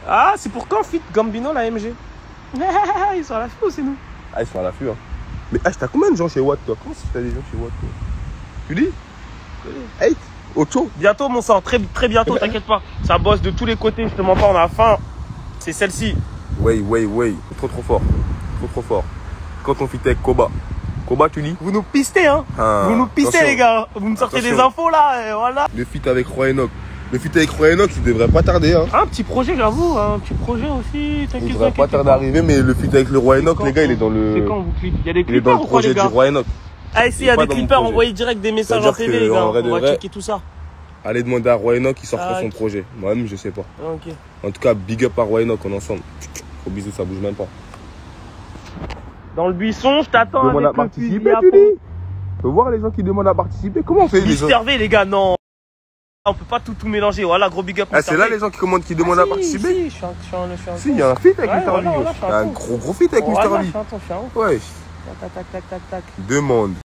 Ah, c'est pour quand fit Gambino la MG? Ils sont à l'affût ou c'est nous? Ah, ils sont à l'affût, hein. Mais t'as combien de gens chez Watt, toi? Comment ça t'as des gens chez Watt, toi? Tu dis? 8? Ocho? Bientôt, mon sang, très bientôt, t'inquiète pas. Ça bosse de tous les côtés, je te mens pas, on a faim. C'est celle-ci. Ouais. Trop fort. Trop fort. Quand on fit avec Koba. Koba, tu dis? Vous nous pistez, hein? Ah, vous nous pistez, attention. les gars. Vous me sortez des infos, là, et voilà. Le fit avec Roy Enoch. Le fit avec Roy Enoch, il devrait pas tarder, hein. Un petit projet, j'avoue, un petit projet aussi. Il devrait pas tarder d'arriver, mais le fit avec le Roy Enoch, les gars, il est dans le. C'est quand vous clippez? Il y a des Il est dans clippers le ou quoi, les projet du gars? Roy Enoch. Ah, s'il y a des clippers, envoyez direct des messages en PV, les gars. On va checker tout ça. Allez demander à Roy Enoch, il sortira son projet. Moi-même, je sais pas. Ok. En tout cas, big up à Roy Enoch, on est ensemble. Gros bisous, ça bouge même pas. Dans le buisson, je t'attends avec à participer, tu dis? Faut voir les gens qui demandent à participer. Comment on fait les gens? Mister V, les gars, non. On peut pas tout mélanger. Voilà, gros big up. Ah, c'est là les gens qui demandent à participer? Si, je suis un. Si, il y a un feat avec Mr. V. Il y a un gros feat avec Mr. V. Ouais. Tac. Demande.